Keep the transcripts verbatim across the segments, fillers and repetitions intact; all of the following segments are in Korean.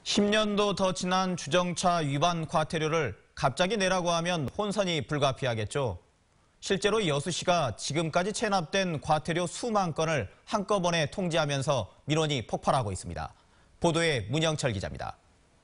십 년도 더 지난 주정차 위반 과태료를 갑자기 내라고 하면 혼선이 불가피하겠죠. 실제로 여수시가 지금까지 체납된 과태료 수만 건을 한꺼번에 통지하면서 민원이 폭발하고 있습니다. 보도에 문영철 기자입니다.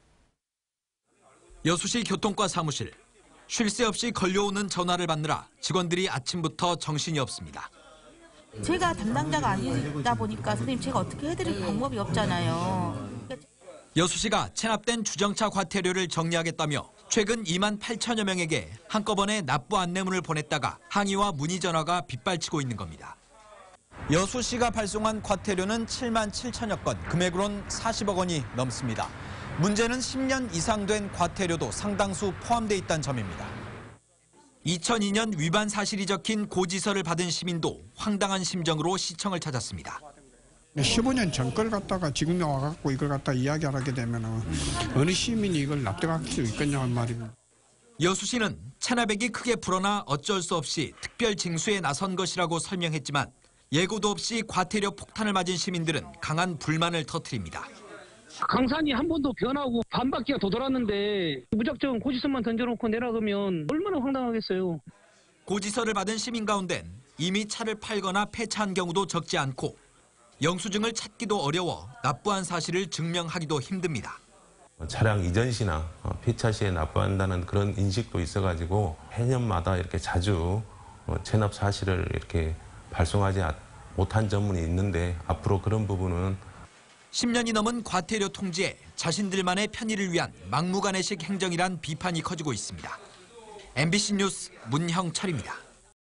여수시 교통과 사무실. 쉴 새 없이 걸려오는 전화를 받느라 직원들이 아침부터 정신이 없습니다. 제가 담당자가 아니다 보니까 선생님 제가 어떻게 해드릴 방법이 없잖아요. 여수시가 체납된 주정차 과태료를 정리하겠다며 최근 이만 팔천여 명에게 한꺼번에 납부 안내문을 보냈다가 항의와 문의 전화가 빗발치고 있는 겁니다. 여수시가 발송한 과태료는 칠만 칠천여 건, 금액으론 사십억 원이 넘습니다. 문제는 십 년 이상 된 과태료도 상당수 포함돼 있다는 점입니다. 이천이 년 위반 사실이 적힌 고지서를 받은 시민도 황당한 심정으로 시청을 찾았습니다. 십오 년 전 걸 갖다가 지금 와갖고 이걸 갖다 이야기를 하게 되면 어느 시민이 이걸 납득할 수 있겠냐는 말입니다. 여수시는 체납액이 크게 불어나 어쩔 수 없이 특별 징수에 나선 것이라고 설명했지만 예고도 없이 과태료 폭탄을 맞은 시민들은 강한 불만을 터뜨립니다. 강산이 한 번도 변하고 반바퀴가 더 돌았는데 무작정 고지서만 던져놓고 내려가면 얼마나 황당하겠어요. 고지서를 받은 시민 가운데는 이미 차를 팔거나 폐차한 경우도 적지 않고 영수증을 찾기도 어려워 납부한 사실을 증명하기도 힘듭니다. 차량 이전 시나 폐차 시에 납부한다는 그런 인식도 있어가지고 해년마다 이렇게 자주 체납 사실을 이렇게 발송하지 못한 전문이 있는데 앞으로 그런 부분은 십 년이 넘은 과태료 통지에 자신들만의 편의를 위한 막무가내식 행정이란 비판이 커지고 있습니다. 엠비씨 뉴스 문형철입니다.